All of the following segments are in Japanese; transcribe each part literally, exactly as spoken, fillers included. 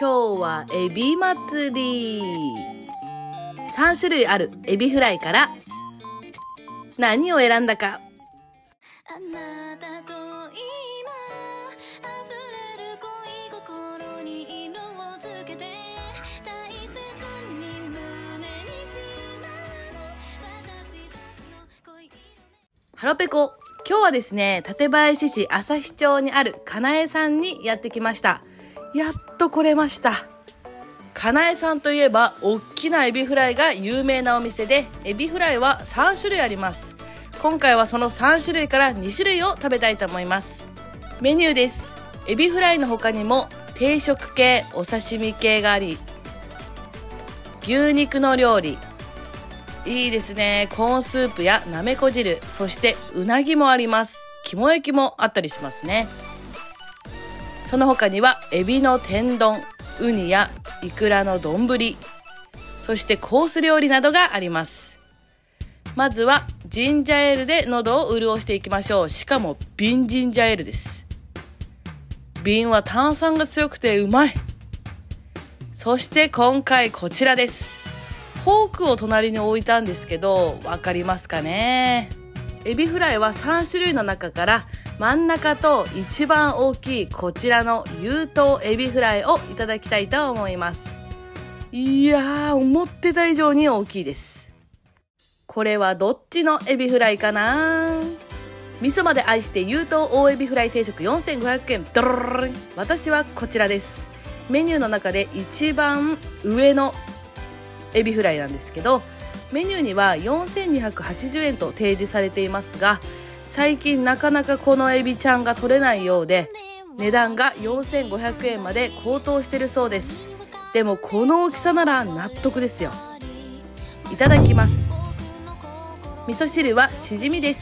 今日はエビ祭り。さん種類あるエビフライから何を選んだか。 あなたと今溢れる恋心に色をつけて大切に胸にしまう私たちの恋。 ハロペコ、今日はですね、館林市旭町にあるかなえさんにやってきました。やっと来れました。かなえさんといえば大きなエビフライが有名なお店で、エビフライはさん種類あります。今回はそのさん種類からに種類を食べたいと思います。メニューです。エビフライの他にも定食系、お刺身系があり、牛肉の料理、いいですね。コーンスープやなめこ汁、そしてうなぎもあります。肝焼きもあったりしますね。その他にはエビの天丼、ウニやイクラの丼、そしてコース料理などがあります。まずはジンジャーエールで喉を潤していきましょう。しかも瓶ジンジャーエールです。瓶は炭酸が強くてうまい。そして今回こちらです。フォークを隣に置いたんですけど、わかりますかね。エビフライはさん種類の中から真ん中と一番大きいこちらの有頭エビフライをいただきたいと思います。いやー、思ってた以上に大きいです。これはどっちのエビフライかな。味噌まで愛して有頭大エビフライ定食よんせんごひゃくえん。ドロロロン。私はこちらです。メニューの中で一番上のエビフライなんですけど、メニューにはよんせんにひゃくはちじゅうえんと提示されていますが、最近なかなかこのエビちゃんが取れないようで、値段がよんせんごひゃくえんまで高騰してるそうです。でもこの大きさなら納得ですよ。いただきます。味噌汁はしじみです。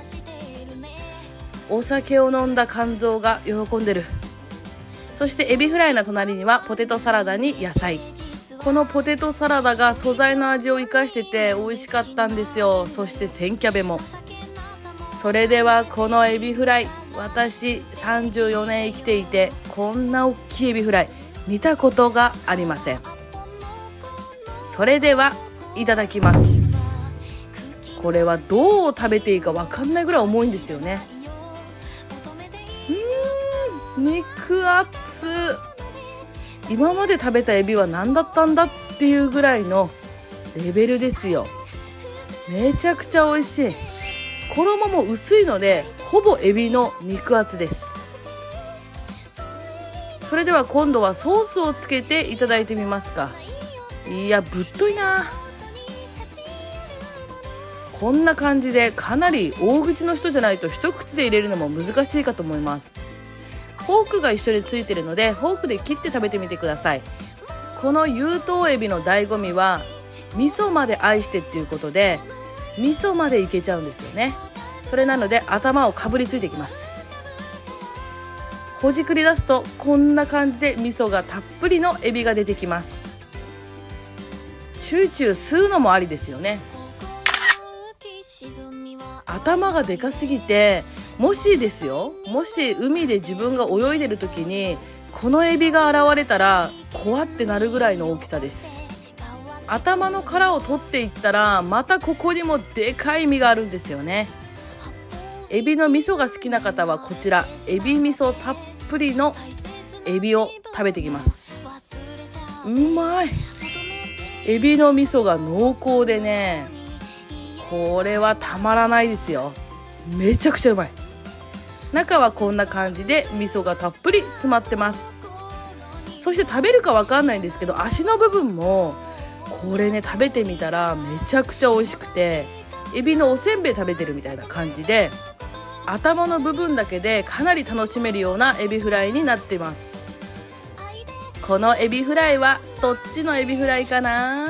お酒を飲んだ肝臓が喜んでる。そしてエビフライの隣にはポテトサラダに野菜。このポテトサラダが素材の味を生かしてて美味しかったんですよ。そして鮮キャベも。それではこのエビフライ、私さんじゅうよねん生きていてこんな大きいエビフライ見たことがありません。それではいただきます。これはどう食べていいか分かんないぐらい重いんですよね。うーん、肉厚。今まで食べたエビは何だったんだっていうぐらいのレベルですよ。めちゃくちゃ美味しい。衣も薄いのでほぼエビの肉厚です。それでは今度はソースをつけていただいてみますか。いや、ぶっといな。こんな感じでかなり大口の人じゃないと一口で入れるのも難しいかと思います。フォークが一緒についてるのでフォークで切って食べてみてください。この有頭エビの醍醐味は味噌まで愛してっていうことで、味噌までいけちゃうんですよね。それなので頭をかぶりついていきます。ほじくり出すとこんな感じで味噌がたっぷりのエビが出てきます。チューチュー吸うのもありですよね。頭がでかすぎて、もしですよ、もし海で自分が泳いでる時にこのエビが現れたら怖ってなるぐらいの大きさです。頭の殻を取っていったらまたここにもでかい身があるんですよね。エビの味噌が好きな方はこちらエビ味噌たっぷりのエビを食べてきます。うまい。エビの味噌が濃厚でね、これはたまらないですよ。めちゃくちゃうまい。中はこんな感じで味噌がたっぷり詰まってます。そして食べるかわかんないんですけど、足の部分もこれね、食べてみたらめちゃくちゃ美味しくて、エビのおせんべい食べてるみたいな感じで、頭の部分だけでかなり楽しめるようなエビフライになっています。このエビフライはどっちのエビフライかな。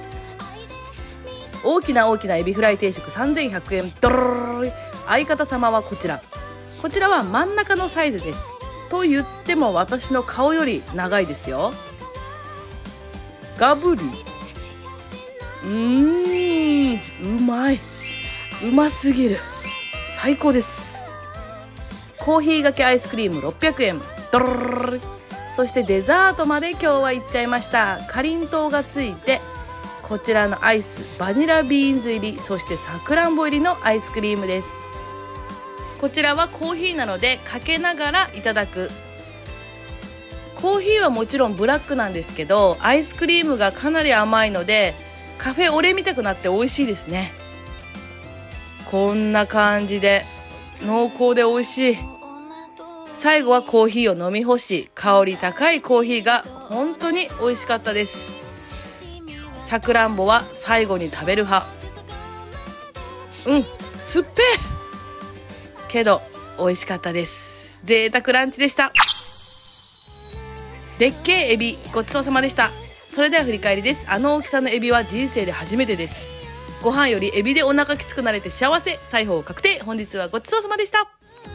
大きな大きなエビフライ定食さんぜんひゃくえん。ドロロロロ。相方様はこちら。こちらは真ん中のサイズです。と言っても私の顔より長いですよ。ガブリ。うーん、うまい。うますぎる。最高です。コーヒーがけアイスクリームろっぴゃくえん。ドロロロロ。 そしてデザートまで今日は行っちゃいました。かりんとうがついて、こちらのアイスバニラビーンズ入り、そしてさくらんぼ入りのアイスクリームです。こちらはコーヒーなのでかけながらいただく。コーヒーはもちろんブラックなんですけど、アイスクリームがかなり甘いのでカフェオレみたくなって美味しいですね。こんな感じで濃厚で美味しい。最後はコーヒーを飲み干し、香り高いコーヒーが本当に美味しかったです。さくらんぼは最後に食べる派。うんすっぺーけど美味しかったです。贅沢ランチでした。でっけえエビごちそうさまでした。それでは振り返りです。あの大きさのエビは人生で初めてです。ご飯よりエビでお腹きつくなれて幸せ。裁縫確定。本日はごちそうさまでした。